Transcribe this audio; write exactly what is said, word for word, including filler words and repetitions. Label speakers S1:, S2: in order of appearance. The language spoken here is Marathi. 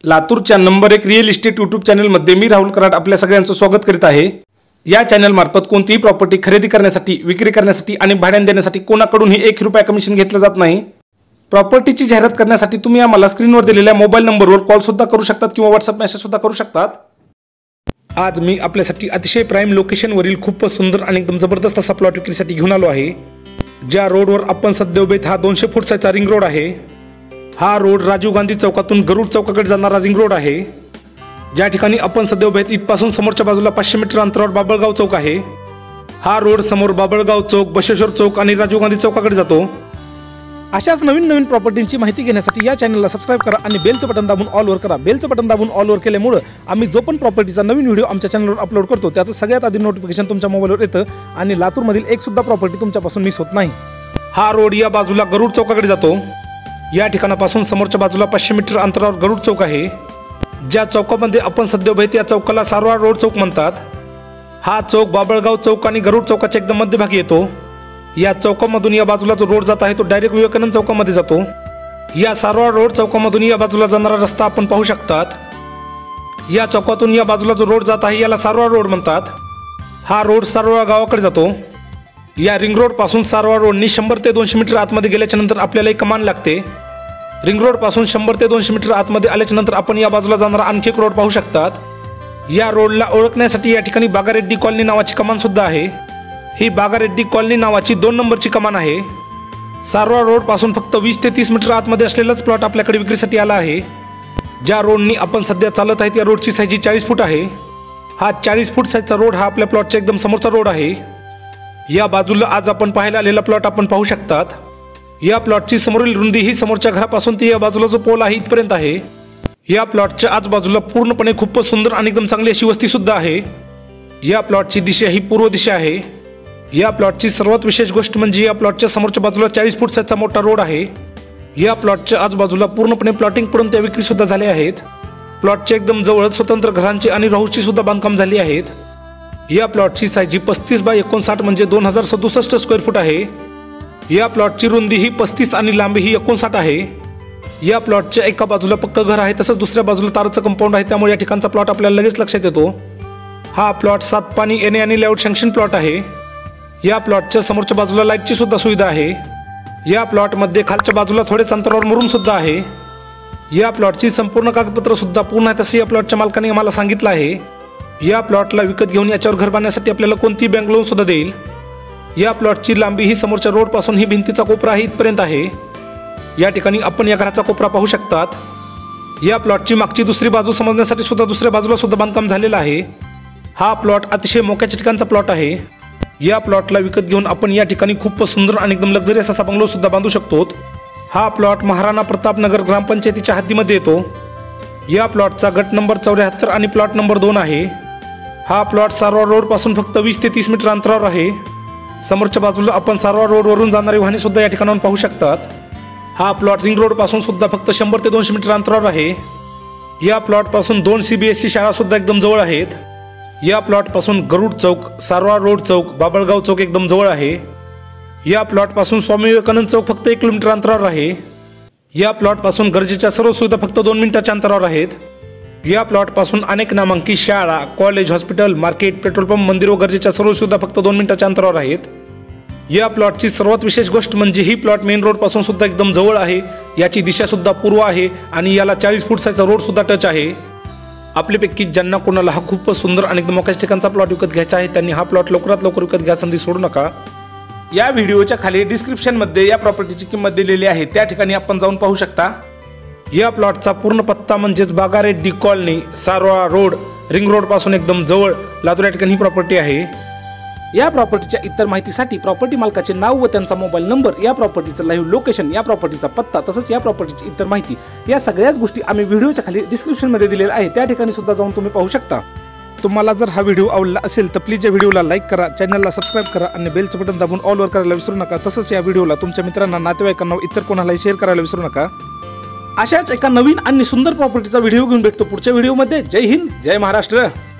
S1: लातूरच्या नंबर एक रिअल इस्टेट यूट्यूब चॅनलमध्ये मी राहुल कराड आपल्या सगळ्यांचं स्वागत करीत आहे। या चॅनल मार्फत कोणतीही प्रॉपर्टी खरेदी करण्यासाठी, विक्री करण्यासाठी आणि भाड्याने देण्यासाठी कोणाकडूनही एक रुपया कमिशन घेतलं जात नाही। प्रॉपर्टीची जाहिरात करण्यासाठी तुम्ही आम्हाला स्क्रीनवर दिलेल्या मोबाईल नंबरवर कॉल सुद्धा करू शकतात किंवा व्हॉट्सअप मेसेज सुद्धा करू शकतात। आज मी आपल्यासाठी अतिशय प्राइम लोकेशनवरील खूपच सुंदर आणि एकदम जबरदस्त असा प्लॉट विक्रीसाठी घेऊन आलो आहे। ज्या रोडवर आपण सध्या उभे हा दोनशे फूट साईजचा रिंग रोड आहे। हा रोड राजीव गांधी चौकातून गरुड चौकाकडे जाणारा रिंग रोड आहे। ज्या ठिकाणी आपण सध्या उभे इथपासून समोरच्या बाजूला पाचशे मीटर अंतरावर बाबळगाव चौक आहे। हा रोड समोर बाबळगाव चौक, बसवेश्वर चौक आणि राजीव गांधी चौकाकडे जातो। अशाच नवीन नवीन प्रॉपर्टींची माहिती घेण्यासाठी या चॅनलला सबस्क्राइब करा आणि बेलचं बटन दाबून ऑल वर करा। बेलचं बटन दाबून ऑल वर केल्यामुळे आम्ही जो पण प्रॉपर्टीचा नवीन व्हिडिओ आमच्या चॅनलवर अपलोड करतो त्याचं सगळ्यात आधी नोटिफिकेशन तुमच्या मोबाईलवर येतं आणि लातूरमधील एक सुद्धा प्रॉपर्टी तुमच्यापासून मिस होत नाही। हा रोड या बाजूला गरुड चौकाकडे जातो। या ठिकाणापासून समोरच्या बाजूला पाचशे मीटर अंतरावर गरुड चौक आहे। ज्या चौकामध्ये आपण सध्या उभे त्या चौकाला सारवाड रोड चौक म्हणतात। हा चौक बाबळगाव चौक आणि गरुड चौकाच्या एकदम मध्यभागी येतो। या चौकामधून या बाजूला जो रोड जात आहे तो डायरेक्ट विवेकानंद चौकामध्ये जातो। या सारवाड रोड चौकामधून या बाजूला जाणारा रस्ता आपण पाहू शकतात। या चौकातून या बाजूला जो रोड जात आहे याला सारवाड रोड म्हणतात। हा रोड सारवाड गावाकडे जातो। या रिंग रोड पासून सारवाड रोडनी शंभर ते दोनशे मीटर आतमध्ये गेल्याच्या नंतर आपल्याला एक कमान लागते। रिंग रोड पासून शंभर ते दोनशे मीटर आतमध्ये आल्याच्या नंतर आपण या बाजूला जाणारा आणखी एक रोड पाहू शकतात। या रोडला ओळखण्यासाठी या ठिकाणी बागारेड्डी कॉलनी नावाची कमान सुद्धा आहे। ही बागारेड्डी कॉलनी नावाची दोन नंबरची कमान आहे। सारवाड रोड पासून फक्त वीस ते तीस मीटर आतमध्ये असलेलाच प्लॉट आपल्याकडे विक्रीसाठी आला आहे। ज्या रोडनी आपण सध्या चालत आहे त्या रोडची साईज चाळीस फूट आहे। हा चाळीस फूट साईजचा रोड हा आपल्या प्लॉटच्या एकदम समोरचा रोड आहे। या बाजूला आज आपण पाहायला आलेला प्लॉट आपण पाहू शकतात। या प्लॉटची समोरील रुंदी ही समोरच्या घरापासून ती या बाजूला जो पोल आहे इथपर्यंत आहे। या प्लॉटच्या आजूबाजूला पूर्णपणे खूपच सुंदर आणि एकदम चांगली अशी वस्ती सुद्धा आहे। या प्लॉटची दिशा ही पूर्व दिशा आहे। या प्लॉटची सर्वात विशेष गोष्ट म्हणजे या प्लॉटच्या समोरच्या बाजूला चाळीस फूट साईजचा मोठा रोड आहे। या प्लॉटच्या आजूबाजूला पूर्णपणे प्लॉटिंग पडून त्या विक्री सुद्धा झाले आहेत। प्लॉटच्या एकदम जवळ स्वतंत्र घरांची आणि राहूची सुद्धा बांधकाम झाली आहेत। या प्लॉटची साईज पस्तीस बाय एकोणसाठ म्हणजे दोन हजार सदुसष्ट स्क्वेअर फूट आहे। या प्लॉटची रुंदी ही पस्तीस आणि लांबी ही एकोणसाठ आहे। या प्लॉटच्या एका बाजूला पक्क घर आहे तसंच दुसऱ्या बाजूला ताराचं कंपाऊंड आहे, त्यामुळे या ठिकाणचा प्लॉट आपल्याला लगेच लक्षात येतो। हा प्लॉट सात पाणी येणे आणि लेआउट सँक्शन प्लॉट आहे। या प्लॉटच्या समोरच्या बाजूला लाईटची सुद्धा सुविधा आहे। या प्लॉटमध्ये खालच्या बाजूला थोडेच अंतरावर मुरुम सुद्धा आहे। या प्लॉटची संपूर्ण कागदपत्र सुद्धा पूर्ण आहे तसे या प्लॉटच्या मालकाने आम्हाला सांगितलं आहे। या प्लॉटला विकत घेऊन याच्यावर घर बांधण्यासाठी आपल्याला कोणती बँक लोन सुद्धा देईल। या प्लॉटची लांबी ही समोरच्या रोड पासून ही भिंतीचा कोपरा आहे इथपर्यंत आहे। या ठिकाणी आपण या घराचा कोपरा पाहू शकतात। या प्लॉटची मागची दुसरी बाजू समजण्यासाठी सुद्धा दुसऱ्या बाजूला सुद्धा बांधकाम झालेलं आहे। हा प्लॉट अतिशय मोक्याच्या ठिकाणचा प्लॉट आहे। या प्लॉटला विकत घेऊन आपण या ठिकाणी खूप सुंदर आणि एकदम लक्झरियस असा बंगलो सुद्धा बांधू शकतो। हा प्लॉट महाराणा प्रतापनगर ग्रामपंचायतीच्या हद्दीमध्ये येतो। या प्लॉटचा गट नंबर चौऱ्याहत्तर आणि प्लॉट नंबर दोन आहे। हा प्लॉट सारवाड रोड पासून फक्त वीस ते तीस मीटर अंतरावर आहे। समोरच्या बाजूला आपण सारवाड रोडवरून जाणारी वाहने सुद्धा या ठिकाणाहून पाहू शकतात। हा प्लॉट रिंग रोड पासून सुद्धा फक्त शंभर ते दोनशे मीटर अंतरावर आहे। या प्लॉट पासून दोन सीबीएसई शाळा सुद्धा एकदम जवळ आहेत। या प्लॉट पासून गरुड चौक, सारवाड रोड चौक, बाबळगाव चौक एकदम जवळ आहे। या प्लॉट पासून स्वामी विवेकानंद चौक फक्त एक किलोमीटर अंतरावर आहे। या प्लॉट पासून गरजेच्या सर्व सुविधा फक्त दोन मिनिटाच्या अंतरावर आहेत। या प्लॉट पासून अनेक नामांकित शाळा, college, hospital, market, petrol pump, मंदिर व गरजेच्या सर्व सुविधा फक्त दोन मिनिटाच्या अंतरावर आहेत। या प्लॉटची सर्वात विशेष गोष्ट म्हणजे ही प्लॉट मेन रोड पासून सुद्धा एकदम जवळ आहे। याची दिशा सुद्धा पूर्व आहे आणि याला चाळीस फूट साईजचा रोड सुद्धा टच आहे। आपल्यापैकी ज्यांना कोणाला हा खूप सुंदर आणि एकदम मोक्याच्या ठिकाणचा प्लॉट विकत घ्यायचा आहे त्यांनी हा प्लॉट लवकरात लवकर विकत घ्या, संधी सोडू नका। या व्हिडिओच्या खाली डिस्क्रिप्शन मध्ये या प्रॉपर्टीची किंमत दिलेली आहे, त्या ठिकाणी आपण जाऊन पाहू शकता। या प्लॉटचा पूर्ण पत्ता म्हणजेच Bagareddy colony, Sarwad road, ring road पासून एकदम जवळ लातूर या ठिकाणी ही प्रॉपर्टी आहे। या प्रॉपर्टीच्या इतर माहितीसाठी प्रॉपर्टी मालकाचे नाव व त्यांचा मोबाईल नंबर, या प्रॉपर्टीचं लाईव्ह लोकेशन, या प्रॉपर्टीचा पत्ता तसंच या प्रॉपर्टीची इतर माहिती या सगळ्याच गोष्टी आम्ही व्हिडिओच्या खाली डिस्क्रिप्शन मध्ये दिलेल्या आहे, त्या ठिकाणी सुद्धा जाऊन तुम्ही पाहू शकता। तुम्हाला जर हा व्हिडिओ आवडला असेल तर प्लीज या व्हिडिओला लाईक करा, चॅनलला सबस्क्राईब करा आणि बेलचं बटन दाबून ऑल वर करायला विसरू नका। तसंच या व्हिडिओला तुमच्या मित्रांना, नातेवाईकांना व इतर कोणालाही शेअर करायला विसरू नका। अशाच एका नवीन आणि सुंदर प्रॉपर्टीचा व्हिडिओ घेऊन भेटतो पुढच्या व्हिडिओमध्ये। जय हिंद, जय महाराष्ट्र।